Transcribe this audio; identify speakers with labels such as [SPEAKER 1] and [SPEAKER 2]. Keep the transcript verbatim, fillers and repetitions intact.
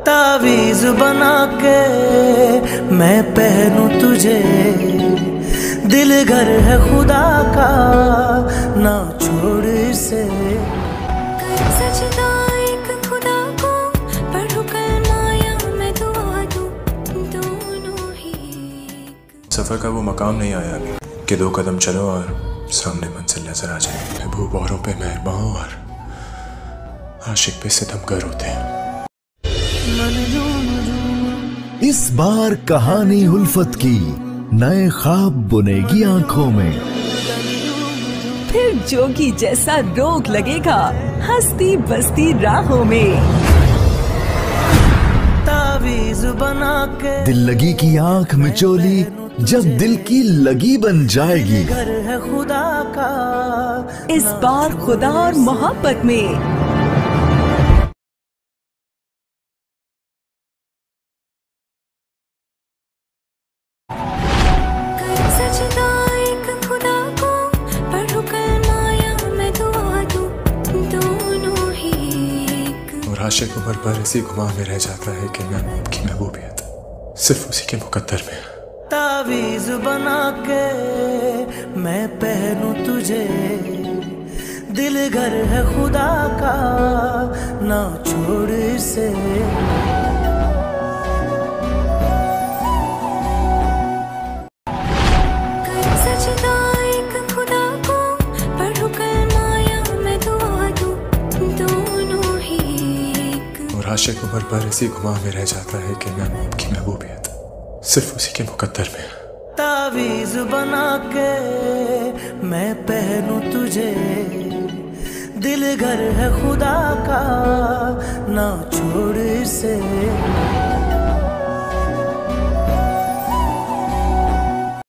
[SPEAKER 1] तावीज़ बना के मैं पहनूं तुझे, दिल घर है खुदा का ना छोड़ इसे।
[SPEAKER 2] सजदा एक खुदा को पढ़ूं कलमा या मैं दुआ दूं, दोनों ही।
[SPEAKER 3] सफर का वो मकाम नहीं आया अभी कि दो कदम चलो और सामने मंजिल नजर आ जाए। महबूब औरों पे मेहरबान और आशिक पे सितमगर होते हैं।
[SPEAKER 4] इस बार कहानी उल्फत की नए ख्वाब बुनेगी आंखों में।
[SPEAKER 5] फिर जोगी जैसा रोग लगेगा हंसती बसती राहों में।
[SPEAKER 1] तावीज़ बना के
[SPEAKER 4] दिल लगी की आंख में चोली जब दिल की लगी बन जाएगी।
[SPEAKER 1] घर है खुदा का
[SPEAKER 5] इस बार खुदा और मोहब्बत में।
[SPEAKER 2] सजदा एक खुदा को पढ़ूं कलमा या मैं दुआ दूं, दोनों ही एक।
[SPEAKER 3] और आशिक उम्र भर इसी गुमाह में रह जाता है कि मैं की महबूबियत सिर्फ उसी के मुकद्दर में है।
[SPEAKER 1] तावीज़ बना के मैं पहनूं तुझे, दिल घर है खुदा का ना छोड़ इसे।
[SPEAKER 2] सजदा एक खुदा को पढ़ूं कलमा या मैं दुआ दूं, दोनों ही एक।
[SPEAKER 3] और आशिक उम्र भर इसी गुमाह में रह जाता है कि मैं की महबूबियत सिर्फ उसी के मुकद्दर में है।
[SPEAKER 1] तावीज़ बना के मैं पहनूं तुझे, दिल घर है खुदा का ना छोड़ इसे।